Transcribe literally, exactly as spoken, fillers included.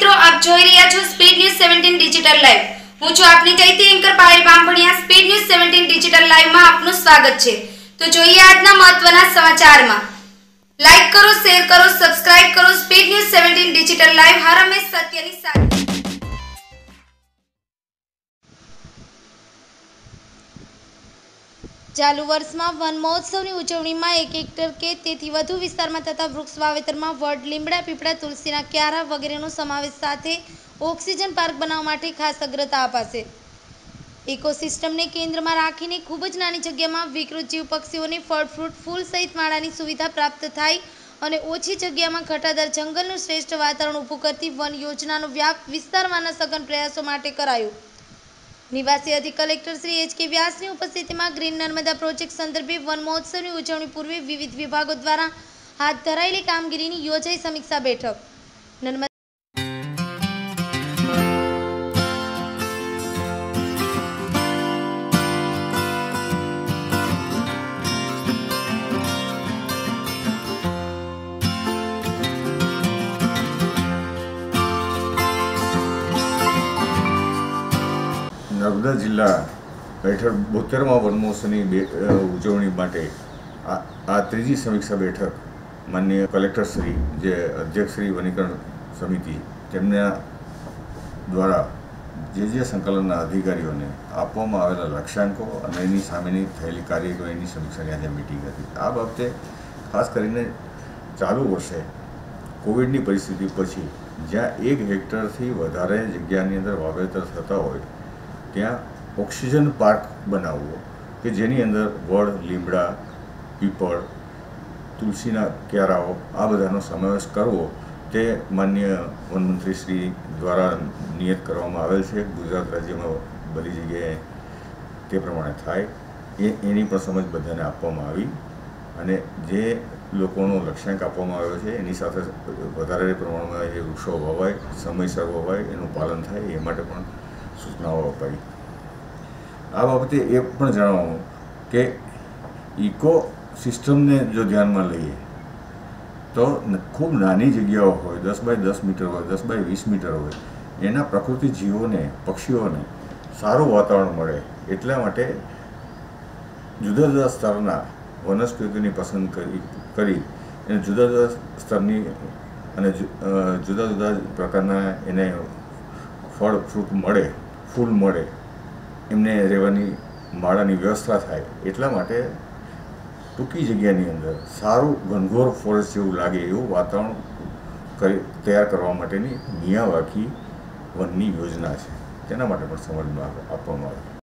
મિત્રો, આપ જોઈ રહ્યા છો speed news seventeen digital live. હું છું આપની ચૈતી anchor Payal Bambhaniya. Speed news seventeen digital live માં આપનું સ્વાગત છે। તો જોઈએ આજના મહત્વના સમાચારમાં। લાઈક કરો, શેર કરો, સબસ્ક્રાઇબ કરો। Speed news seventeen digital live હર હંમેશ સત્યની સાથે। ચાલુ વર્ષમાં વન મહોત્સવની ઉજવણીમાં એક હેક્ટર કે તેથી વધુ વિસ્તારમાં થતા વૃક્ષ વાવેતરમાં વડ, લીમડા, પીપળા, તુલસીના ક્યારા વગેરેનો સમાવેશ સાથે ઓક્સિજન પાર્ક બનાવવા માટે ખાસ અગ્રતા અપાશે। ઇકોસિસ્ટમને કેન્દ્રમાં રાખીને ખૂબ જ નાની જગ્યામાં વિકૃત જીવ પક્ષીઓને ફળ, ફ્રૂટ, ફૂલ સહિત માળાની સુવિધા પ્રાપ્ત થાય અને ઓછી જગ્યામાં ઘટાદાર જંગલનું શ્રેષ્ઠ વાતાવરણ ઊભું કરતી વન યોજનાનો વ્યાપ વિસ્તારવાના સઘન પ્રયાસો માટે કરાયો। નિવાસી અધિક કલેક્ટર શ્રી એચ કે વ્યાસની ઉપસ્થિતિમાં ગ્રીન નર્મદા પ્રોજેક્ટ સંદર્ભે વન મહોત્સવની ઉજવણી પૂર્વે વિવિધ વિભાગો દ્વારા હાથ ધરાયેલી કામગીરીની યોજાઈ સમીક્ષા બેઠક। નર્મદા નર્મદા જિલ્લા હેઠળ બોતેરમાં વન મહોત્સવની ઉજવણી માટે આ ત્રીજી સમીક્ષા બેઠક માનનીય કલેક્ટરશ્રી, જે અધ્યક્ષશ્રી વનીકરણ સમિતિ, તેમના દ્વારા જે જે સંકલનના અધિકારીઓને આપવામાં આવેલા લક્ષ્યાંકો અને એની સામેની થયેલી કાર્યવાહીની સમીક્ષાની આજે મિટિંગ હતી। આ બાબતે ખાસ કરીને ચાલુ વર્ષે કોવિડની પરિસ્થિતિ પછી જ્યાં એક હેક્ટરથી વધારે જગ્યાની અંદર વાવેતર થતા હોય ત્યાં ઓક્સિજન પાર્ક બનાવવો કે જેની અંદર વડ, લીમડા, પીપળ, તુલસીના ક્યારાઓ આ બધાનો સમાવેશ કરવો તે માનનીય વનમંત્રી શ્રી દ્વારા નિયત કરવામાં આવેલ છે। ગુજરાત રાજ્યમાં બધી જગ્યાએ તે પ્રમાણે થાય એ એની પણ સમજ બધાને આપવામાં આવી અને જે લોકોનો લક્ષ્યાંક આપવામાં આવ્યો છે એની સાથે વધારે પ્રમાણમાં જે વૃક્ષો વવાય, સમયસર વવાય, એનું પાલન થાય એ માટે પણ સૂચનાઓ અપાઈ। આ બાબતે એ પણ જણાવવું કે ઇકો સિસ્ટમને જો ધ્યાનમાં લઈએ તો ખૂબ નાની જગ્યાઓ હોય, દસ બાય દસ મીટર હોય, દસ બાય વીસ મીટર હોય, એના પ્રકૃતિ જીવોને, પક્ષીઓને સારું વાતાવરણ મળે એટલા માટે જુદા જુદા સ્તરના વનસ્પતિની પસંદ કરી કરી એને જુદા જુદા સ્તરની અને જુદા જુદા પ્રકારના એને ફળ, ફ્રૂટ મળે, ફૂલ મળે, એમને રહેવાની માળાની વ્યવસ્થા થાય એટલા માટે ટૂંકી જગ્યાની અંદર સારું ઘનઘોર ફોરેસ્ટ જેવું લાગે એવું વાતાવરણ કરી તૈયાર કરવા માટેની મિયાવાકી વનની યોજના છે, તેના માટે પણ સમજમાં આપવામાં આવે।